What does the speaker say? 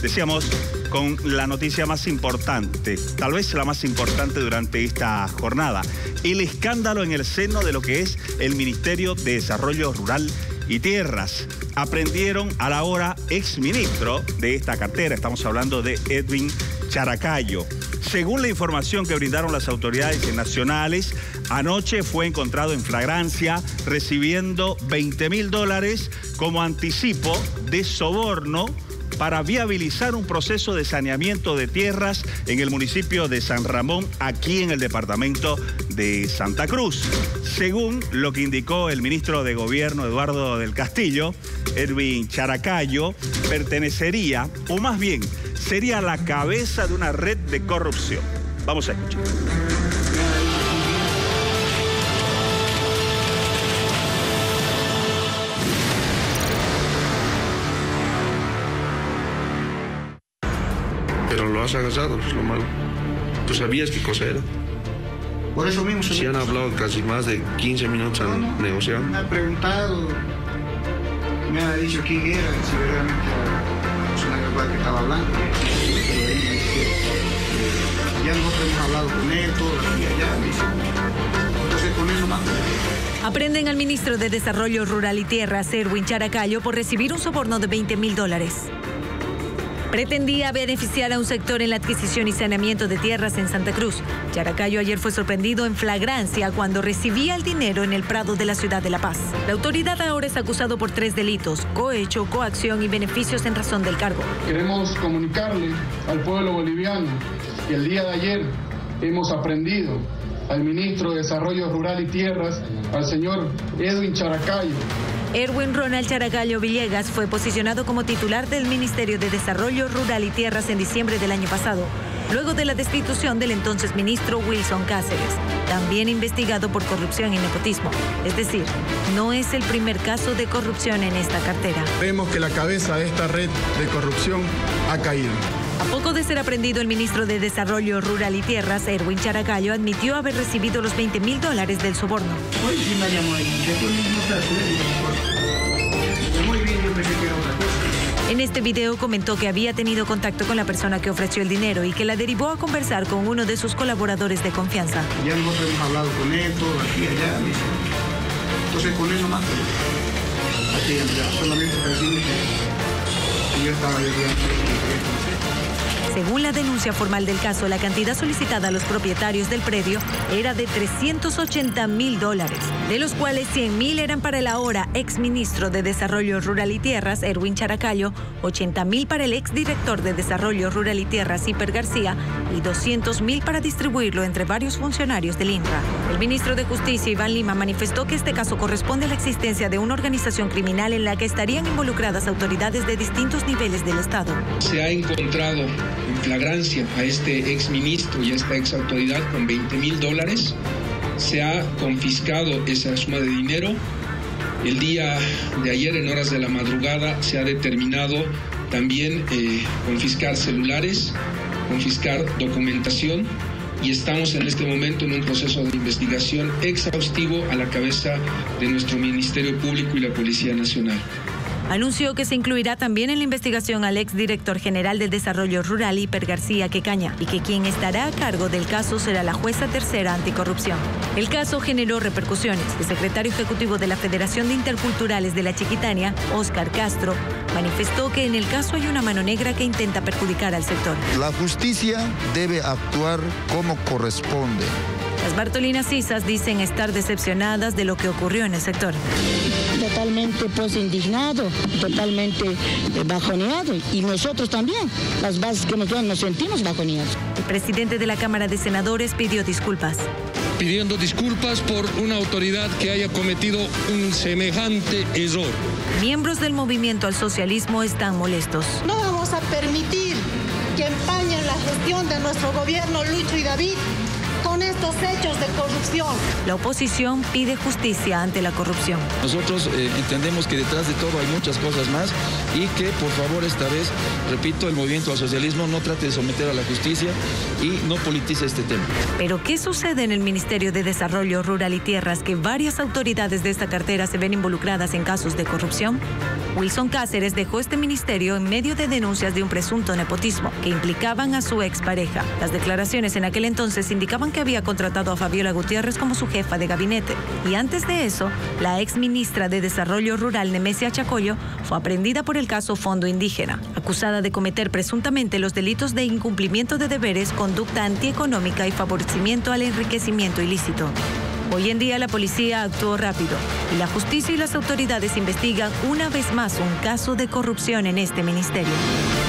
Decíamos, con la noticia más importante, tal vez la más importante durante esta jornada, el escándalo en el seno de lo que es el Ministerio de Desarrollo Rural y Tierras. Aprendieron al ahora exministro de esta cartera, estamos hablando de Edwin Characayo. Según la información que brindaron las autoridades nacionales, anoche fue encontrado en flagrancia recibiendo $20.000 como anticipo de soborno para viabilizar un proceso de saneamiento de tierras en el municipio de San Ramón, aquí en el departamento de Santa Cruz. Según lo que indicó el ministro de Gobierno, Eduardo del Castillo, Edwin Characayo pertenecería, o más bien, sería la cabeza de una red de corrupción. Vamos a escuchar. Pero lo has agarrado, es lo malo. Tú sabías qué cosa era. Por eso mismo se han hablado casi más de 15 minutos, han negociado. Me ha preguntado, me ha dicho quién era, si realmente era la persona que estaba hablando. Ya nosotros hemos hablado con él, todo aquí y allá, dice. Entonces con eso más. Aprenden al ministro de Desarrollo Rural y Tierras, Edwin Characayo, por recibir un soborno de $20.000. Pretendía beneficiar a un sector en la adquisición y saneamiento de tierras en Santa Cruz. Characayo ayer fue sorprendido en flagrancia cuando recibía el dinero en el Prado de la ciudad de La Paz. La autoridad ahora es acusado por 3 delitos: cohecho, coacción y beneficios en razón del cargo. Queremos comunicarle al pueblo boliviano que el día de ayer hemos aprendido al ministro de Desarrollo Rural y Tierras, al señor Edwin Characayo. Erwin Ronald Characayo Villegas fue posicionado como titular del Ministerio de Desarrollo Rural y Tierras en diciembre del año pasado, luego de la destitución del entonces ministro Wilson Cáceres, también investigado por corrupción y nepotismo. Es decir, no es el primer caso de corrupción en esta cartera. Vemos que la cabeza de esta red de corrupción ha caído. A poco de ser aprendido el ministro de Desarrollo Rural y Tierras, Edwin Characayo, admitió haber recibido los $20.000 del soborno. Hoy sí me llamó ahí, muy bien, yo pensé que era otra cosa. En este video comentó que había tenido contacto con la persona que ofreció el dinero y que la derivó a conversar con uno de sus colaboradores de confianza. Ya nosotros hemos hablado con él, todo aquí y allá, dice. Entonces con él nomás, así, solamente para decirle que yo estaba de Según la denuncia formal del caso, la cantidad solicitada a los propietarios del predio era de $380.000, de los cuales $100.000 eran para el ahora exministro de Desarrollo Rural y Tierras, Edwin Characayo, $80.000 para el exdirector de Desarrollo Rural y Tierras, Hiper García, y $200.000 para distribuirlo entre varios funcionarios del INRA. El ministro de Justicia, Iván Lima, manifestó que este caso corresponde a la existencia de una organización criminal en la que estarían involucradas autoridades de distintos niveles del Estado. Se ha encontrado en flagrancia a este exministro y a esta exautoridad con $20.000. Se ha confiscado esa suma de dinero. El día de ayer, en horas de la madrugada, se ha determinado también confiscar celulares, confiscar documentación, y estamos en este momento en un proceso de investigación exhaustivo a la cabeza de nuestro Ministerio Público y la Policía Nacional. Anunció que se incluirá también en la investigación al exdirector general del Desarrollo Rural, Hiper García Quecaña, y que quien estará a cargo del caso será la jueza tercera anticorrupción. El caso generó repercusiones. El secretario ejecutivo de la Federación de Interculturales de la Chiquitania, Óscar Castro, manifestó que en el caso hay una mano negra que intenta perjudicar al sector. La justicia debe actuar como corresponde. Las Bartolinas Cisas dicen estar decepcionadas de lo que ocurrió en el sector. Totalmente indignado, totalmente bajoneado, y nosotros también, las bases que nos sentimos bajoneados. El presidente de la Cámara de Senadores pidió disculpas. Pidiendo disculpas por una autoridad que haya cometido un semejante error. Miembros del movimiento al socialismo están molestos. No vamos a permitir que empañen la gestión de nuestro gobierno, Lucho y David, con estos hechos de corrupción. La oposición pide justicia ante la corrupción. Nosotros entendemos que detrás de todo hay muchas cosas más y que, por favor, esta vez, repito, el movimiento al socialismo no trate de someter a la justicia y no politice este tema. ¿Pero qué sucede en el Ministerio de Desarrollo Rural y Tierras, que varias autoridades de esta cartera se ven involucradas en casos de corrupción? Wilson Cáceres dejó este ministerio en medio de denuncias de un presunto nepotismo que implicaban a su expareja. Las declaraciones en aquel entonces indicaban que había contratado a Fabiola Gutiérrez como su jefa de gabinete. Y antes de eso, la exministra de Desarrollo Rural, Nemesia Chacollo, fue aprehendida por el caso Fondo Indígena, acusada de cometer presuntamente los delitos de incumplimiento de deberes, conducta antieconómica y favorecimiento al enriquecimiento ilícito. Hoy en día la policía actuó rápido y la justicia y las autoridades investigan una vez más un caso de corrupción en este ministerio.